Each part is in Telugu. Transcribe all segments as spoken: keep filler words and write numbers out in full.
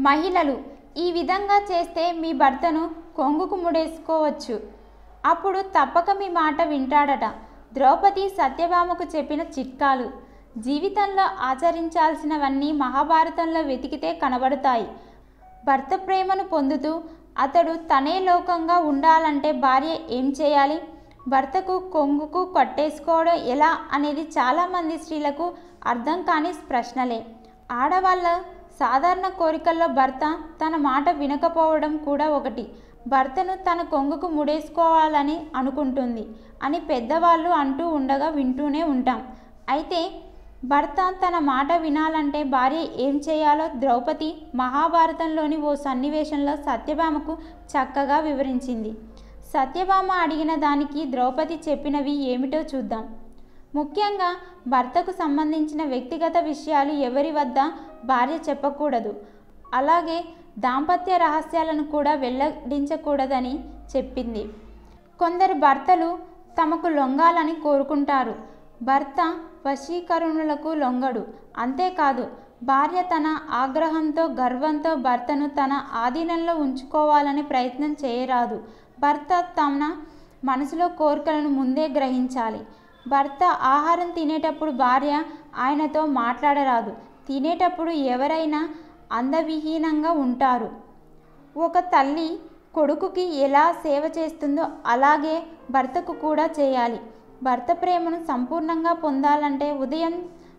మహిళలు ఈ విధంగా చేస్తే మీ భర్తను కొంగుకు ముడేసుకోవచ్చు. అప్పుడు తప్పక మీ మాట వింటాడట. ద్రౌపది సత్యభామకు చెప్పిన చిట్కాలు. జీవితంలో ఆచరించాల్సినవన్నీ మహాభారతంలో వెతికితే కనబడతాయి. భర్త ప్రేమను పొందుతూ అతడు తనే లోకంగా ఉండాలంటే భార్య ఏం చేయాలి? భర్తకు కొంగుకు కట్టేసుకోవడం ఎలా అనేది చాలామంది స్త్రీలకు అర్థం కాని ప్రశ్నలే. ఆడవాళ్ళ సాధారణ కోరికల్లో భర్త తన మాట వినకపోవడం కూడా ఒకటి. భర్తను తన కొంగుకు ముడేసుకోవాలని అనుకుంటుంది అని పెద్దవాళ్ళు అంటూ ఉండగా వింటూనే ఉంటాం. అయితే భర్త తన మాట వినాలంటే భార్య ఏం చేయాలో ద్రౌపది మహాభారతంలోని ఓ సన్నివేశంలో సత్యభామకు చక్కగా వివరించింది. సత్యభామ అడిగిన దానికి ద్రౌపది చెప్పినవి ఏమిటో చూద్దాం. ముఖ్యంగా భర్తకు సంబంధించిన వ్యక్తిగత విషయాలు ఎవరి వద్ద భార్య చెప్పకూడదు. అలాగే దాంపత్య రహస్యాలను కూడా వెల్లడించకూడదని చెప్పింది. కొందరు భర్తలు తమకు లొంగాలని కోరుకుంటారు. భర్త వశీకరణులకు లొంగడు. అంతేకాదు భార్య తన ఆగ్రహంతో గర్వంతో భర్తను తన ఆధీనంలో ఉంచుకోవాలని ప్రయత్నం చేయరాదు. భర్త తన మనసులో కోరికలను ముందే గ్రహించాలి. భర్త ఆహారం తినేటప్పుడు భార్య ఆయనతో మాట్లాడరాదు. తినేటప్పుడు ఎవరైనా అందవిహీనంగా ఉంటారు. ఒక తల్లి కొడుకుకి ఎలా సేవ చేస్తుందో అలాగే భర్తకు కూడా చేయాలి. భర్త ప్రేమను సంపూర్ణంగా పొందాలంటే ఉదయం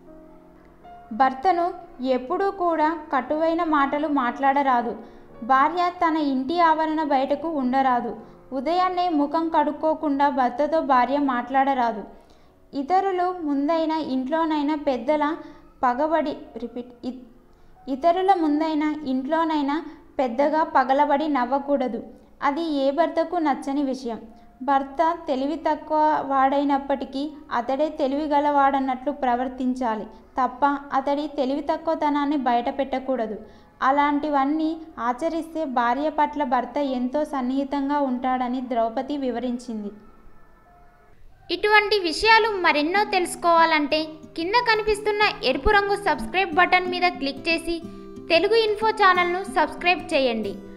భర్తను ఎప్పుడూ కూడా కటువైన మాటలు మాట్లాడరాదు. భార్య తన ఇంటి ఆవరణ బయటకు ఉండరాదు. ఉదయాన్నే ముఖం కడుక్కోకుండా భర్తతో భార్య మాట్లాడరాదు. ఇతరులు ముందైనా ఇంట్లోనైనా పెద్దల పగబడి రిపీట్ ఇతరుల ముందైనా ఇంట్లోనైనా పెద్దగా పగలబడి నవ్వకూడదు. అది ఏ భర్తకు నచ్చని విషయం. భర్త తెలివి తక్కువ వాడైనప్పటికీ అతడే తెలివి గలవాడన్నట్లు ప్రవర్తించాలి తప్ప అతడి తెలివి తక్కువతనాన్ని బయట పెట్టకూడదు. అలాంటివన్నీ ఆచరిస్తే భార్య పట్ల భర్త ఎంతో సన్నిహితంగా ఉంటాడని ద్రౌపది వివరించింది. ఇటువంటి విషయాలు మరెన్నో తెలుసుకోవాలంటే కింద కనిపిస్తున్న ఎరుపు రంగు సబ్స్క్రైబ్ బటన్ మీద క్లిక్ చేసి తెలుగు ఇన్ఫో ఛానల్ను సబ్స్క్రైబ్ చేయండి.